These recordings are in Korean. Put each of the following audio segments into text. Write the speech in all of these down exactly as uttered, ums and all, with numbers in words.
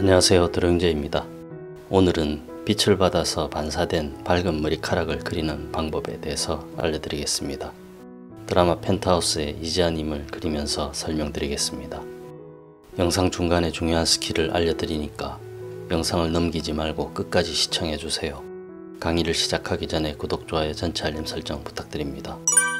안녕하세요, 드로잉제입니다. 오늘은 빛을 받아서 반사된 밝은 머리카락을 그리는 방법에 대해서 알려드리겠습니다. 드라마 펜트하우스의 이지아님을 그리면서 설명드리겠습니다. 영상 중간에 중요한 스킬을 알려드리니까 영상을 넘기지 말고 끝까지 시청해주세요. 강의를 시작하기 전에 구독, 좋아요, 전체 알림 설정 부탁드립니다.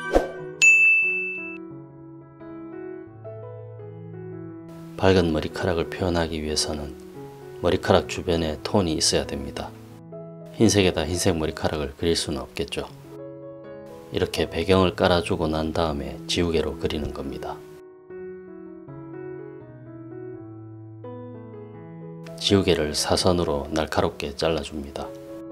밝은 머리카락을 표현하기 위해서는 머리카락 주변에 톤이 있어야 됩니다. 흰색에다 흰색 머리카락을 그릴 수는 없겠죠. 이렇게 배경을 깔아주고 난 다음에 지우개로 그리는 겁니다. 지우개를 사선으로 날카롭게 잘라줍니다.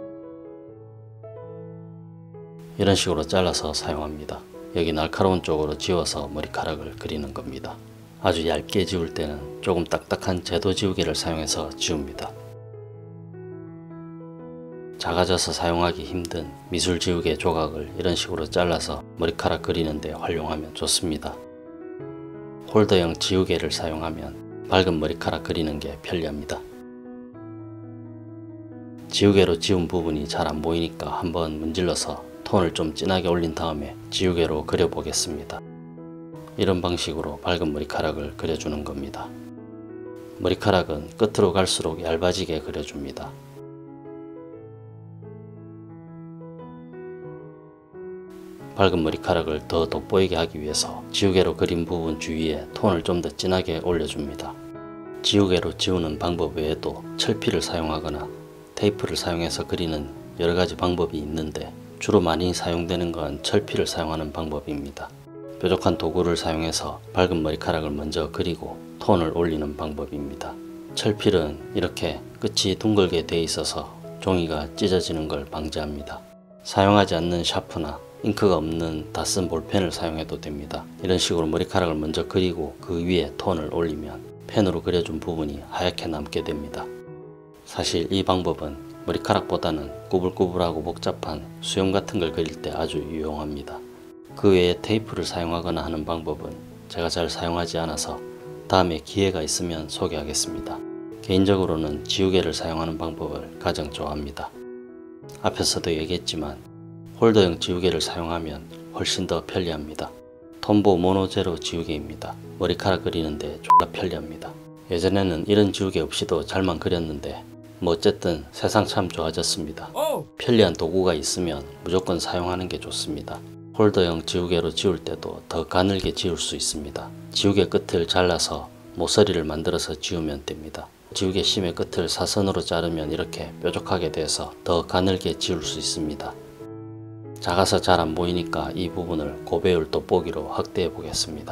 이런 식으로 잘라서 사용합니다. 여기 날카로운 쪽으로 지워서 머리카락을 그리는 겁니다. 아주 얇게 지울 때는 조금 딱딱한 제도 지우개를 사용해서 지웁니다. 작아져서 사용하기 힘든 미술 지우개 조각을 이런 식으로 잘라서 머리카락 그리는데 활용하면 좋습니다. 홀더형 지우개를 사용하면 밝은 머리카락 그리는 게 편리합니다. 지우개로 지운 부분이 잘 안 보이니까 한번 문질러서 톤을 좀 진하게 올린 다음에 지우개로 그려보겠습니다. 이런 방식으로 밝은 머리카락을 그려주는 겁니다. 머리카락은 끝으로 갈수록 얇아지게 그려줍니다. 밝은 머리카락을 더 돋보이게 하기 위해서 지우개로 그린 부분 주위에 톤을 좀 더 진하게 올려줍니다. 지우개로 지우는 방법 외에도 철필을 사용하거나 테이프를 사용해서 그리는 여러가지 방법이 있는데 주로 많이 사용되는 건 철필을 사용하는 방법입니다. 뾰족한 도구를 사용해서 밝은 머리카락을 먼저 그리고 톤을 올리는 방법입니다. 철필은 이렇게 끝이 둥글게 되어 있어서 종이가 찢어지는 걸 방지합니다. 사용하지 않는 샤프나 잉크가 없는 닷슨 볼펜을 사용해도 됩니다. 이런 식으로 머리카락을 먼저 그리고 그 위에 톤을 올리면 펜으로 그려준 부분이 하얗게 남게 됩니다. 사실 이 방법은 머리카락보다는 꾸불꾸불하고 복잡한 수염 같은 걸 그릴 때 아주 유용합니다. 그 외에 테이프를 사용하거나 하는 방법은 제가 잘 사용하지 않아서 다음에 기회가 있으면 소개하겠습니다. 개인적으로는 지우개를 사용하는 방법을 가장 좋아합니다. 앞에서도 얘기했지만 홀더형 지우개를 사용하면 훨씬 더 편리합니다. 톰보 모노제로 지우개입니다. 머리카락 그리는데 졸라 편리합니다. 예전에는 이런 지우개 없이도 잘만 그렸는데 뭐 어쨌든 세상 참 좋아졌습니다. 편리한 도구가 있으면 무조건 사용하는 게 좋습니다. 홀더형 지우개로 지울 때도 더 가늘게 지울 수 있습니다. 지우개 끝을 잘라서 모서리를 만들어서 지우면 됩니다. 지우개 심의 끝을 사선으로 자르면 이렇게 뾰족하게 돼서 더 가늘게 지울 수 있습니다. 작아서 잘 안 보이니까 이 부분을 고배율 돋보기로 확대해 보겠습니다.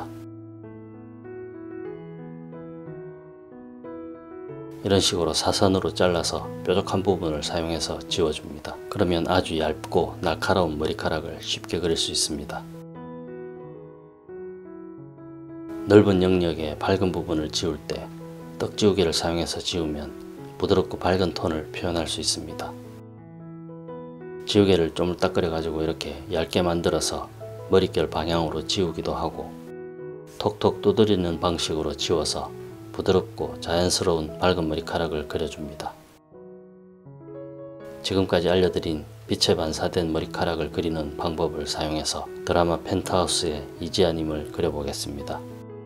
이런 식으로 사선으로 잘라서 뾰족한 부분을 사용해서 지워줍니다. 그러면 아주 얇고 날카로운 머리카락을 쉽게 그릴 수 있습니다. 넓은 영역에 밝은 부분을 지울 때 떡지우개를 사용해서 지우면 부드럽고 밝은 톤을 표현할 수 있습니다. 지우개를 쪼물딱 그려가지고 이렇게 얇게 만들어서 머릿결 방향으로 지우기도 하고 톡톡 두드리는 방식으로 지워서 부드럽고 자연스러운 밝은 머리카락을 그려줍니다. 지금까지 알려드린 빛에 반사된 머리카락을 그리는 방법을 사용해서 드라마 펜트하우스의 이지아님을 그려보겠습니다.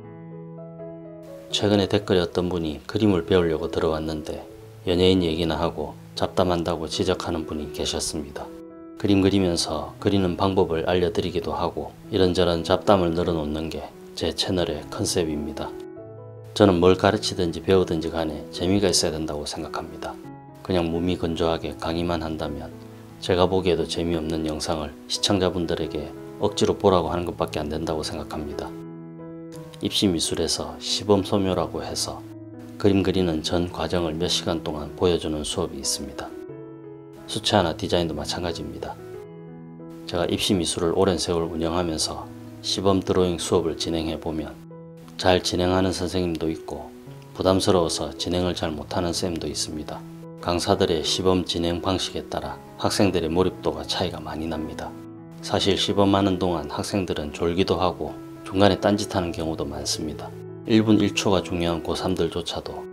최근에 댓글에 어떤 분이 그림을 배우려고 들어왔는데 연예인 얘기나 하고 잡담한다고 지적하는 분이 계셨습니다. 그림 그리면서 그리는 방법을 알려드리기도 하고 이런저런 잡담을 늘어놓는 게 제 채널의 컨셉입니다. 저는 뭘 가르치든지 배우든지 간에 재미가 있어야 된다고 생각합니다. 그냥 무미건조하게 강의만 한다면 제가 보기에도 재미없는 영상을 시청자분들에게 억지로 보라고 하는 것밖에 안 된다고 생각합니다. 입시미술에서 시범소묘라고 해서 그림 그리는 전 과정을 몇 시간 동안 보여주는 수업이 있습니다. 수채화나 디자인도 마찬가지입니다. 제가 입시미술을 오랜 세월 운영하면서 시범 드로잉 수업을 진행해 보면 잘 진행하는 선생님도 있고 부담스러워서 진행을 잘 못하는 쌤도 있습니다. 강사들의 시범 진행 방식에 따라 학생들의 몰입도가 차이가 많이 납니다. 사실 시범하는 동안 학생들은 졸기도 하고 중간에 딴짓하는 경우도 많습니다. 일 분 일 초가 중요한 고삼들조차도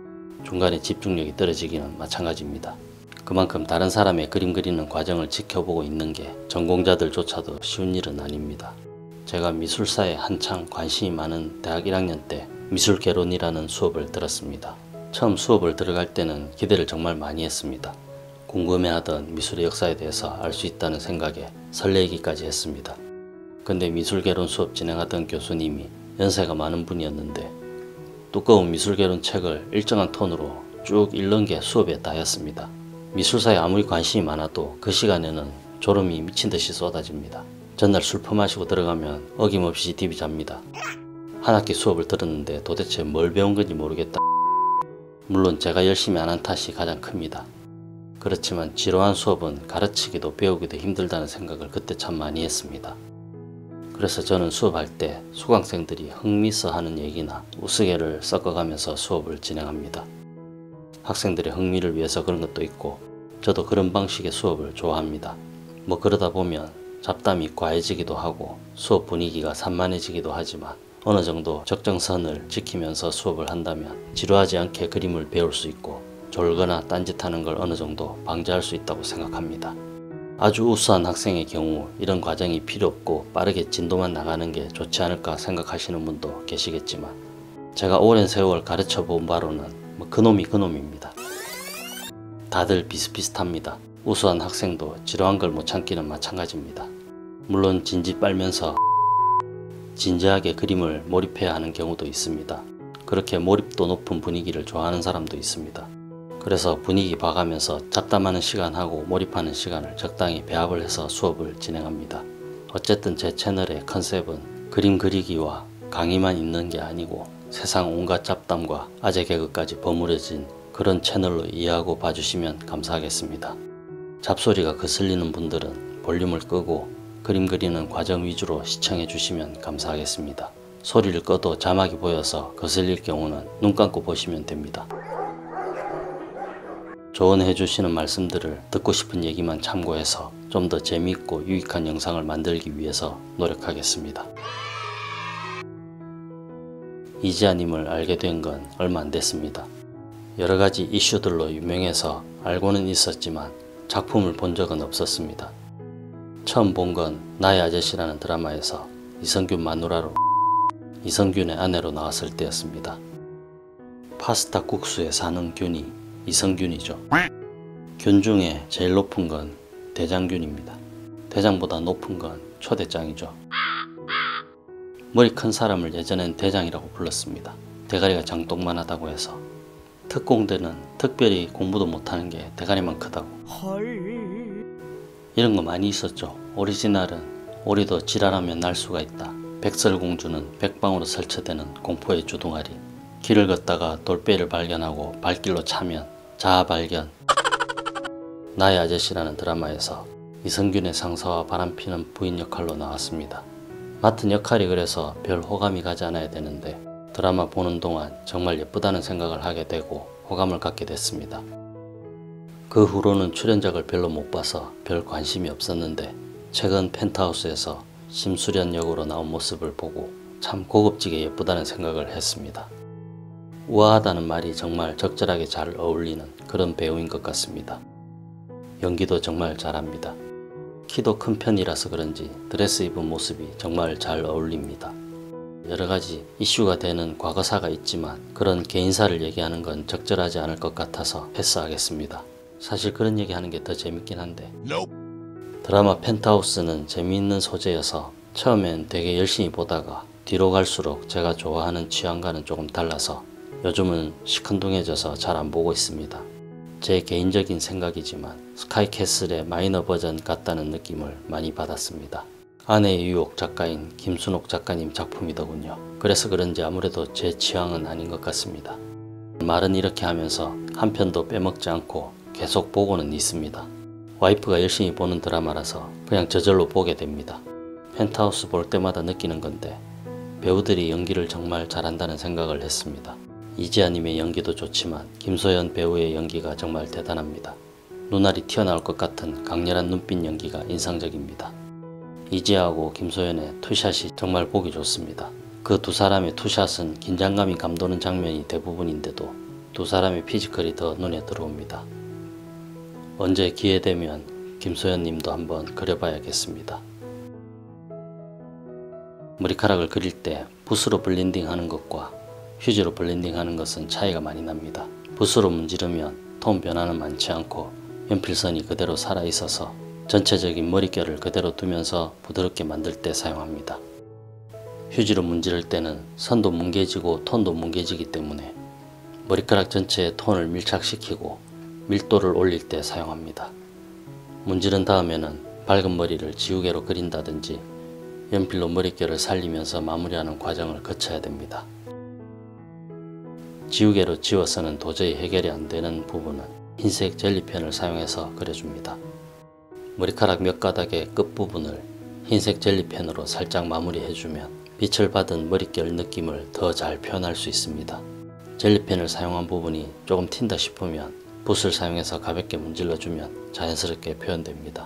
중간에 집중력이 떨어지기는 마찬가지입니다. 그만큼 다른 사람의 그림 그리는 과정을 지켜보고 있는 게 전공자들조차도 쉬운 일은 아닙니다. 제가 미술사에 한창 관심이 많은 대학 일 학년 때 미술개론이라는 수업을 들었습니다. 처음 수업을 들어갈 때는 기대를 정말 많이 했습니다. 궁금해하던 미술의 역사에 대해서 알 수 있다는 생각에 설레이기까지 했습니다. 근데 미술개론 수업 진행하던 교수님이 연세가 많은 분이었는데 두꺼운 미술개론 책을 일정한 톤으로 쭉 읽는 게 수업의 다였습니다. 미술사에 아무리 관심이 많아도 그 시간에는 졸음이 미친듯이 쏟아집니다. 전날 술 퍼마시고 들어가면 어김없이 딥이 잡니다. 한 학기 수업을 들었는데 도대체 뭘 배운 건지 모르겠다. 물론 제가 열심히 안 한 탓이 가장 큽니다. 그렇지만 지루한 수업은 가르치기도 배우기도 힘들다는 생각을 그때 참 많이 했습니다. 그래서 저는 수업할 때 수강생들이 흥미있어 하는 얘기나 우스개를 섞어가면서 수업을 진행합니다. 학생들의 흥미를 위해서 그런 것도 있고 저도 그런 방식의 수업을 좋아합니다. 뭐 그러다 보면 잡담이 과해지기도 하고 수업 분위기가 산만해지기도 하지만 어느 정도 적정선을 지키면서 수업을 한다면 지루하지 않게 그림을 배울 수 있고 졸거나 딴짓하는 걸 어느 정도 방지할 수 있다고 생각합니다. 아주 우수한 학생의 경우 이런 과정이 필요 없고 빠르게 진도만 나가는 게 좋지 않을까 생각하시는 분도 계시겠지만 제가 오랜 세월 가르쳐 본 바로는 뭐 그놈이 그놈입니다. 다들 비슷비슷합니다. 우수한 학생도 지루한 걸 못 참기는 마찬가지입니다. 물론 진지 빨면서 진지하게 그림을 몰입해야 하는 경우도 있습니다. 그렇게 몰입도 높은 분위기를 좋아하는 사람도 있습니다. 그래서 분위기 봐가면서 잡담하는 시간하고 몰입하는 시간을 적당히 배합을 해서 수업을 진행합니다. 어쨌든 제 채널의 컨셉은 그림 그리기와 강의만 있는 게 아니고 세상 온갖 잡담과 아재 개그까지 버무려진 그런 채널로 이해하고 봐주시면 감사하겠습니다. 잡소리가 거슬리는 분들은 볼륨을 끄고 그림 그리는 과정 위주로 시청해 주시면 감사하겠습니다. 소리를 꺼도 자막이 보여서 거슬릴 경우는 눈 감고 보시면 됩니다. 조언해 주시는 말씀들을 듣고 싶은 얘기만 참고해서 좀 더 재미있고 유익한 영상을 만들기 위해서 노력하겠습니다. 이지아님을 알게 된 건 얼마 안 됐습니다. 여러가지 이슈들로 유명해서 알고는 있었지만 작품을 본 적은 없었습니다. 처음 본 건 나의 아저씨라는 드라마에서 이성균 마누라로 이성균의 아내로 나왔을 때였습니다. 파스타 국수에 사는 균이 이성균이죠. 균 중에 제일 높은 건 대장균입니다. 대장보다 높은 건 초대장이죠. 머리 큰 사람을 예전엔 대장이라고 불렀습니다. 대가리가 장독만하다고 해서. 특공대는 특별히 공부도 못하는 게 대가리만 크다고. 헐. 이런 거 많이 있었죠. 오리지널은 오리도 지랄하면 날 수가 있다. 백설공주는 백방으로 설치되는 공포의 주둥아리. 길을 걷다가 돌배를 발견하고 발길로 차면 자아발견. 나의 아저씨라는 드라마에서 이성균의 상사와 바람피는 부인 역할로 나왔습니다. 맡은 역할이 그래서 별 호감이 가지 않아야 되는데 드라마 보는 동안 정말 예쁘다는 생각을 하게 되고 호감을 갖게 됐습니다. 그 후로는 출연작을 별로 못 봐서 별 관심이 없었는데 최근 펜트하우스에서 심수련 역으로 나온 모습을 보고 참 고급지게 예쁘다는 생각을 했습니다. 우아하다는 말이 정말 적절하게 잘 어울리는 그런 배우인 것 같습니다. 연기도 정말 잘합니다. 키도 큰 편이라서 그런지 드레스 입은 모습이 정말 잘 어울립니다. 여러가지 이슈가 되는 과거사가 있지만 그런 개인사를 얘기하는 건 적절하지 않을 것 같아서 패스하겠습니다. 사실 그런 얘기하는 게 더 재밌긴 한데 nope. 드라마 펜트하우스는 재미있는 소재여서 처음엔 되게 열심히 보다가 뒤로 갈수록 제가 좋아하는 취향과는 조금 달라서 요즘은 시큰둥해져서 잘 안 보고 있습니다. 제 개인적인 생각이지만 스카이캐슬의 마이너 버전 같다는 느낌을 많이 받았습니다. 아내의 유혹 작가인 김순옥 작가님 작품이더군요. 그래서 그런지 아무래도 제 취향은 아닌 것 같습니다. 말은 이렇게 하면서 한 편도 빼먹지 않고 계속 보고는 있습니다. 와이프가 열심히 보는 드라마라서 그냥 저절로 보게 됩니다. 펜트하우스 볼 때마다 느끼는 건데 배우들이 연기를 정말 잘한다는 생각을 했습니다. 이지아님의 연기도 좋지만 김소연 배우의 연기가 정말 대단합니다. 눈알이 튀어나올 것 같은 강렬한 눈빛 연기가 인상적입니다. 이지아하고 김소연의 투샷이 정말 보기 좋습니다. 그 두 사람의 투샷은 긴장감이 감도는 장면이 대부분인데도 두 사람의 피지컬이 더 눈에 들어옵니다. 언제 기회되면 김소연 님도 한번 그려봐야겠습니다. 머리카락을 그릴 때 붓으로 블렌딩 하는 것과 휴지로 블렌딩 하는 것은 차이가 많이 납니다. 붓으로 문지르면 톤 변화는 많지 않고 연필선이 그대로 살아있어서 전체적인 머릿결을 그대로 두면서 부드럽게 만들 때 사용합니다. 휴지로 문지를 때는 선도 뭉개지고 톤도 뭉개지기 때문에 머리카락 전체에 톤을 밀착시키고 밀도를 올릴 때 사용합니다. 문지른 다음에는 밝은 머리를 지우개로 그린다든지 연필로 머릿결을 살리면서 마무리하는 과정을 거쳐야 됩니다. 지우개로 지워서는 도저히 해결이 안 되는 부분은 흰색 젤리펜을 사용해서 그려줍니다. 머리카락 몇 가닥의 끝부분을 흰색 젤리펜으로 살짝 마무리해주면 빛을 받은 머릿결 느낌을 더 잘 표현할 수 있습니다. 젤리펜을 사용한 부분이 조금 튄다 싶으면 붓을 사용해서 가볍게 문질러주면 자연스럽게 표현됩니다.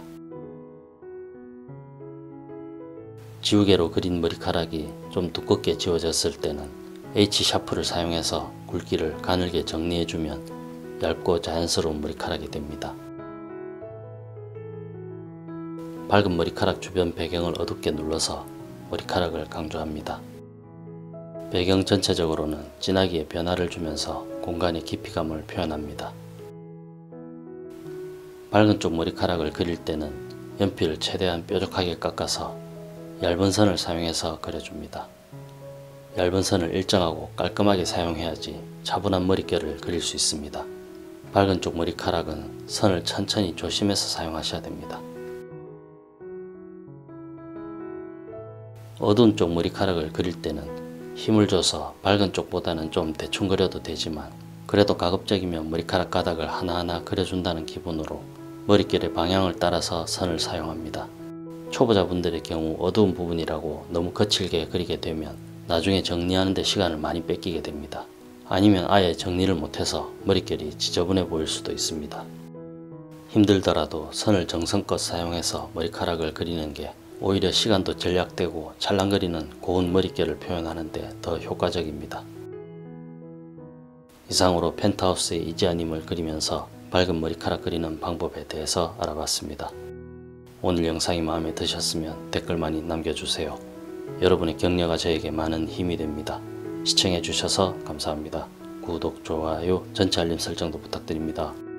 지우개로 그린 머리카락이 좀 두껍게 지워졌을 때는 H 샤프를 사용해서 굵기를 가늘게 정리해주면 얇고 자연스러운 머리카락이 됩니다. 밝은 머리카락 주변 배경을 어둡게 눌러서 머리카락을 강조합니다. 배경 전체적으로는 진하게 변화를 주면서 공간의 깊이감을 표현합니다. 밝은 쪽 머리카락을 그릴 때는 연필을 최대한 뾰족하게 깎아서 얇은 선을 사용해서 그려줍니다. 얇은 선을 일정하고 깔끔하게 사용해야지 차분한 머릿결을 그릴 수 있습니다. 밝은 쪽 머리카락은 선을 천천히 조심해서 사용하셔야 됩니다. 어두운 쪽 머리카락을 그릴 때는 힘을 줘서 밝은 쪽보다는 좀 대충 그려도 되지만 그래도 가급적이면 머리카락 가닥을 하나하나 그려준다는 기분으로 머릿결의 방향을 따라서 선을 사용합니다. 초보자분들의 경우 어두운 부분이라고 너무 거칠게 그리게 되면 나중에 정리하는 데 시간을 많이 뺏기게 됩니다. 아니면 아예 정리를 못해서 머릿결이 지저분해 보일 수도 있습니다. 힘들더라도 선을 정성껏 사용해서 머리카락을 그리는 게 오히려 시간도 절약되고 찰랑거리는 고운 머릿결을 표현하는 데 더 효과적입니다. 이상으로 펜트하우스의 이지아님을 그리면서 밝은 머리카락 그리는 방법에 대해서 알아봤습니다. 오늘 영상이 마음에 드셨으면 댓글 많이 남겨주세요. 여러분의 격려가 저에게 많은 힘이 됩니다. 시청해주셔서 감사합니다. 구독, 좋아요, 전체 알림 설정도 부탁드립니다.